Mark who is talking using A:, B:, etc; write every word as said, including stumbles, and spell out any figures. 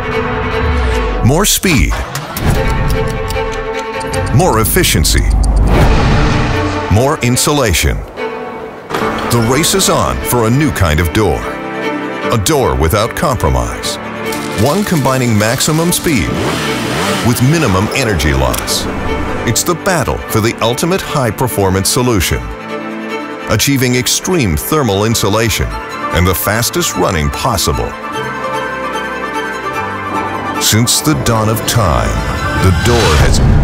A: More speed. More efficiency. More insulation. The race is on for a new kind of door. A door without compromise. One combining maximum speed with minimum energy loss. It's the battle for the ultimate high-performance solution, achieving extreme thermal insulation and the fastest running possible. Since the dawn of time, the door has